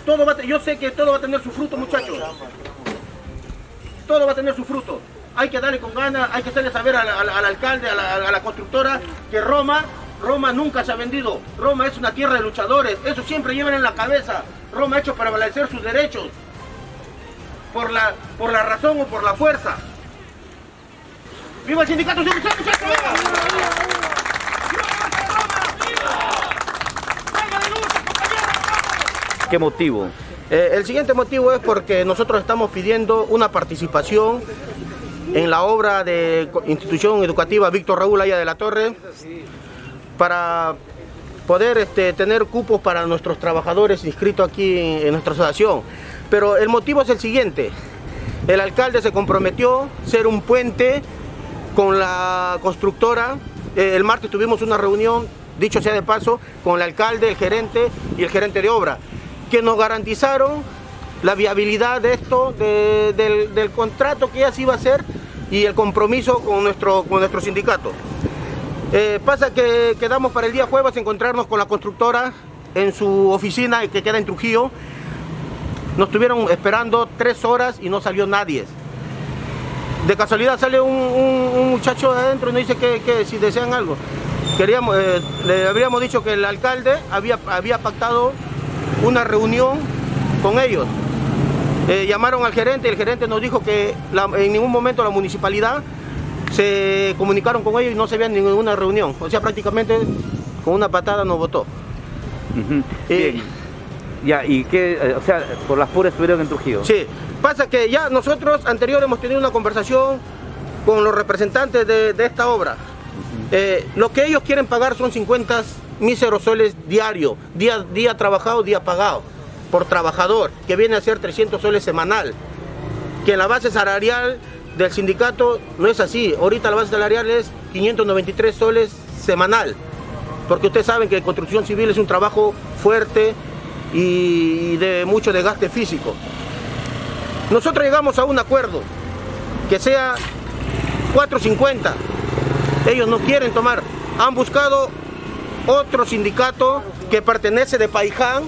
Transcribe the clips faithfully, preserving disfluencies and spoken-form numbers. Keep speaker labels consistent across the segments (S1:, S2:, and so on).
S1: todo va a, yo sé que todo va a tener su fruto, muchachos. Todo va a tener su fruto. Hay que darle con ganas, hay que hacerle saber al, al, al alcalde, a la, a la constructora, que Roma, Roma nunca se ha vendido. Roma es una tierra de luchadores, eso siempre llevan en la cabeza. Roma ha hecho para prevalecer sus derechos, por la, por la razón o por la fuerza. ¡Viva el sindicato! ¡Viva!
S2: ¿Qué motivo?
S1: Eh, el siguiente motivo es porque nosotros estamos pidiendo una participación en la obra de institución educativa Víctor Raúl Aya de la Torre para poder este, tener cupos para nuestros trabajadores inscritos aquí en, en nuestra asociación. Pero el motivo es el siguiente: el alcalde se comprometió a ser un puente con la constructora. Eh, el martes tuvimos una reunión, dicho sea de paso, con el alcalde, el gerente y el gerente de obra, que nos garantizaron la viabilidad de esto, de, del, del contrato que ya se iba a hacer y el compromiso con nuestro, con nuestro sindicato. Eh, pasa que quedamos para el día jueves encontrarnos con la constructora en su oficina que queda en Trujillo. Nos estuvieron esperando tres horas y no salió nadie. De casualidad sale un, un, un muchacho de adentro y nos dice que, que si desean algo. Queríamos, eh, le habríamos dicho que el alcalde había, había pactado una reunión con ellos. Eh, llamaron al gerente y el gerente nos dijo que la, en ningún momento la municipalidad se comunicaron con ellos y no se veía ninguna reunión. O sea, prácticamente con una patada nos votó.
S2: Uh-huh.
S1: eh,
S2: Bien. Ya, ¿y qué? O sea, por las puras estuvieron en Trujillo.
S1: Sí, pasa que ya nosotros anterior hemos tenido una conversación con los representantes de, de esta obra. Uh-huh. eh, lo que ellos quieren pagar son cincuenta míseros soles diarios, día, día trabajado, día pagado, por trabajador, que viene a ser trescientos soles semanal. Que en la base salarial del sindicato no es así. Ahorita la base salarial es quinientos noventa y tres soles semanal, porque ustedes saben que construcción civil es un trabajo fuerte y de mucho desgaste físico. Nosotros llegamos a un acuerdo que sea cuatro cincuenta. Ellos no quieren tomar. Han buscado otro sindicato que pertenece de Paiján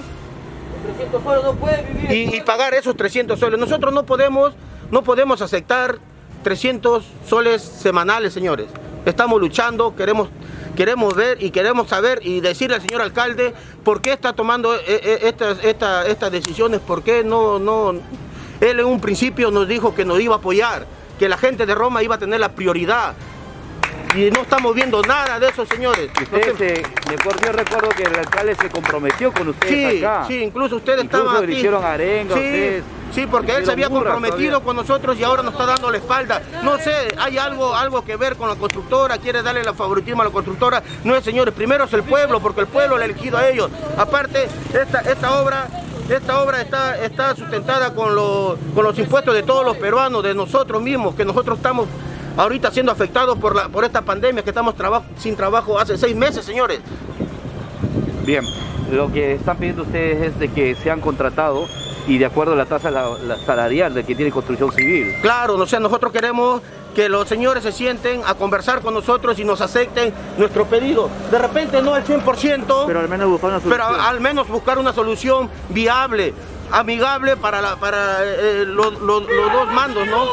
S1: y, y pagar esos trescientos soles. Nosotros no podemos, no podemos aceptar trescientos soles semanales, señores. Estamos luchando, queremos Queremos ver y queremos saber y decirle al señor alcalde por qué está tomando estas, estas, estas decisiones, por qué no, no... Él en un principio nos dijo que nos iba a apoyar, que la gente de Roma iba a tener la prioridad. Y no estamos viendo nada de eso, señores.
S2: Ustedes, se, yo recuerdo que el alcalde se comprometió con ustedes
S1: sí,
S2: acá.
S1: Sí, incluso ustedes
S2: incluso
S1: estaban
S2: le
S1: aquí.
S2: hicieron arenga,
S1: sí,
S2: ustedes.
S1: Sí, porque él se había comprometido todavía con nosotros y ahora nos está dando la espalda. No sé, hay algo, algo que ver con la constructora, quiere darle el favoritismo a la constructora. No es, señores, primero es el pueblo, porque el pueblo le ha elegido a ellos. Aparte, esta, esta obra... Esta obra está, está sustentada con, lo, con los impuestos de todos los peruanos, de nosotros mismos, que nosotros estamos ahorita siendo afectados por, la, por esta pandemia, que estamos traba, sin trabajo hace seis meses, señores.
S2: Bien, lo que están pidiendo ustedes es de que sean contratados y de acuerdo a la tasa la, la salarial de que tiene construcción civil.
S1: Claro, o sea, nosotros queremos que los señores se sienten a conversar con nosotros y nos acepten nuestro pedido. De repente no al cien por ciento,
S2: pero al menos buscar una solución,
S1: pero al menos buscar una solución viable, amigable para, la, para eh, los, los, los dos mandos, ¿no?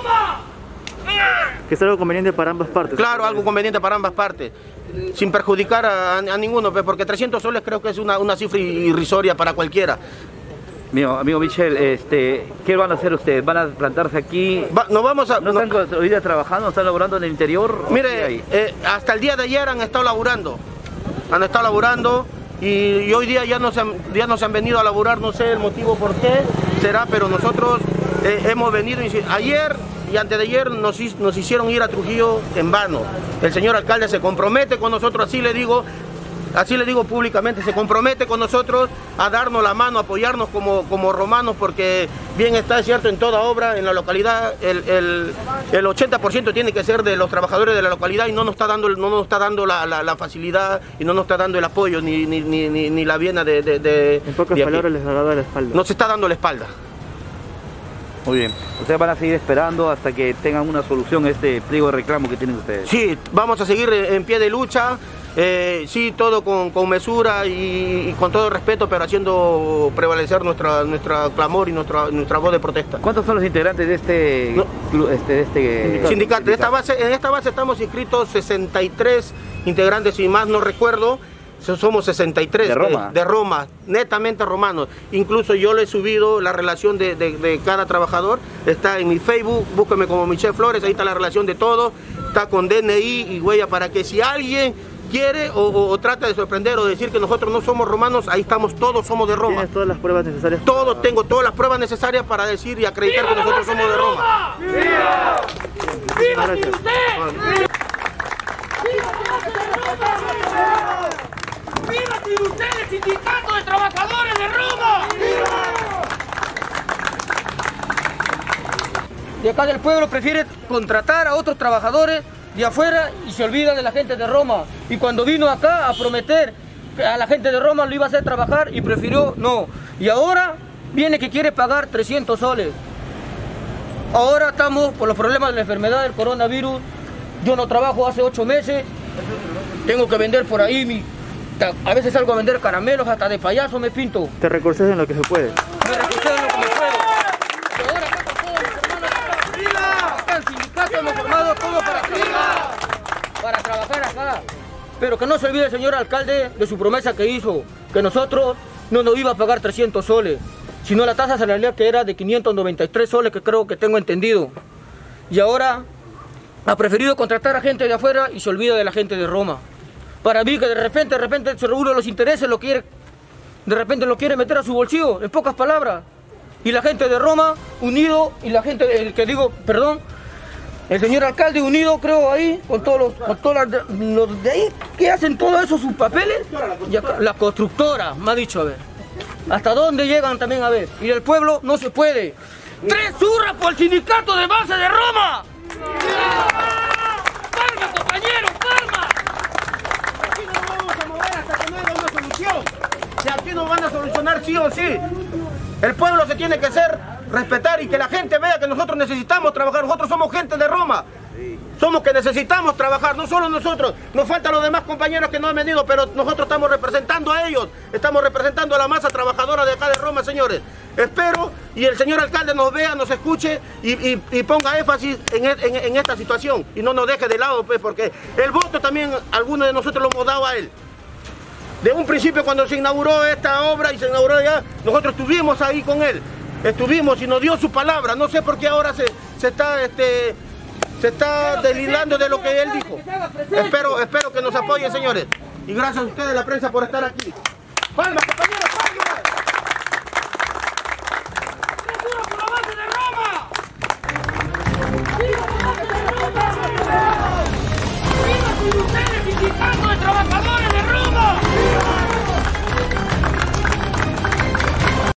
S2: Que es algo conveniente para ambas partes.
S1: Claro, algo conveniente para ambas partes, sin perjudicar a, a ninguno, porque trescientos soles creo que es una, una cifra irrisoria para cualquiera.
S2: Mío, amigo Michel, este, ¿qué van a hacer ustedes? ¿Van a plantarse aquí?
S1: Va, nos vamos a,
S2: ¿No
S1: no,
S2: están hoy día trabajando? ¿Están laborando en el interior?
S1: Mire, eh, hasta el día de ayer han estado laburando. Han estado laburando y, y hoy día ya no, se han, ya no se han venido a laburar, no sé el motivo por qué será, pero nosotros eh, hemos venido. Ayer y antes de ayer nos, nos hicieron ir a Trujillo en vano. El señor alcalde se compromete con nosotros, así le digo. Así le digo públicamente, se compromete con nosotros a darnos la mano, a apoyarnos como, como romanos, porque bien está, es cierto, en toda obra, en la localidad, el, el, el ochenta por ciento tiene que ser de los trabajadores de la localidad y no nos está dando, no nos está dando la, la, la facilidad y no nos está dando el apoyo ni, ni, ni, ni, ni la viena de, de, de...
S2: En pocas
S1: de
S2: palabras les ha dado la espalda.
S1: Nos está dando la espalda.
S2: Muy bien. Ustedes van a seguir esperando hasta que tengan una solución a este pliego de reclamo que tienen ustedes.
S1: Sí, vamos a seguir en pie de lucha. Eh, sí, todo con, con mesura y, y con todo respeto, pero haciendo prevalecer nuestra, nuestra clamor y nuestra, nuestra voz de protesta.
S2: ¿Cuántos son los integrantes de este,
S1: no.
S2: club, este, de este
S1: sindicato? sindicato. De esta base, en esta base estamos inscritos sesenta y tres integrantes, si más no recuerdo. Somos sesenta y tres
S2: de Roma.
S1: De, de Roma, netamente romanos. Incluso yo le he subido la relación de, de, de cada trabajador. Está en mi Facebook, búsqueme como Michel Flores, ahí está la relación de todo. Está con D N I y huella para que si alguien quiere o, o, o trata de sorprender o decir que nosotros no somos romanos, ahí estamos, todos somos de Roma.
S2: ¿Tienes todas las pruebas necesarias?
S1: Todo, tengo todas las pruebas necesarias para decir y acreditar que nosotros somos de Roma.
S3: ¡Viva! ¡Viva usted! ¡Viva usted, el sindicato de trabajadores de Roma!
S4: De acá del pueblo prefiere contratar a otros trabajadores de afuera y se olvida de la gente de Roma. Y cuando vino acá a prometer que a la gente de Roma lo iba a hacer trabajar y prefirió no. Y ahora viene que quiere pagar trescientos soles. Ahora estamos por los problemas de la enfermedad del coronavirus. Yo no trabajo hace ocho meses. Tengo que vender por ahí mi... A veces salgo a vender caramelos, hasta de payaso me pinto.
S2: Te recorces en lo que se puede.
S4: Me recorces en lo que me puedo. Y ahora acá con todos mis hermanos, acá en sindicato hemos formado todo para trabajar. Para trabajar acá. Pero que no se olvide el señor alcalde de su promesa que hizo, que nosotros no nos iba a pagar trescientos soles, sino la tasa salarial que era de quinientos noventa y tres soles, que creo que tengo entendido. Y ahora ha preferido contratar a gente de afuera y se olvida de la gente de Roma. Para mí que de repente, de repente se reúne los intereses, lo quiere, de repente lo quiere meter a su bolsillo, en pocas palabras. Y la gente de Roma, unido, y la gente, el que digo, perdón, el señor alcalde unido, creo, ahí, con todos los, con todos los, los de ahí, que hacen todo eso, sus papeles, y acá, la constructora, me ha dicho, a ver, hasta dónde llegan también, a ver, y el pueblo no se puede. ¡Tres zurras por el sindicato de base de Roma! ¡Palma, compañeros, palma!
S1: Aquí no nos vamos a mover hasta que no haya una solución. Si aquí nos van a solucionar sí o sí. El pueblo se tiene que hacer respetar y que la gente vea que nosotros necesitamos trabajar. Nosotros somos gente de Roma. Somos que necesitamos trabajar, no solo nosotros. Nos faltan los demás compañeros que no han venido, pero nosotros estamos representando a ellos. Estamos representando a la masa trabajadora de acá de Roma, señores. Espero y el señor alcalde nos vea, nos escuche y, y, y ponga énfasis en, en, en esta situación. Y no nos deje de lado, pues, porque el voto también, algunos de nosotros lo hemos dado a él. De un principio, cuando se inauguró esta obra y se inauguró ya, nosotros estuvimos ahí con él. Estuvimos y nos dio su palabra. No sé por qué ahora se, se está... Este, Se está deslindando de lo que él dijo. Espero, espero que nos apoyen, señores. Y gracias a ustedes, la prensa, por estar aquí. ¡Palmas!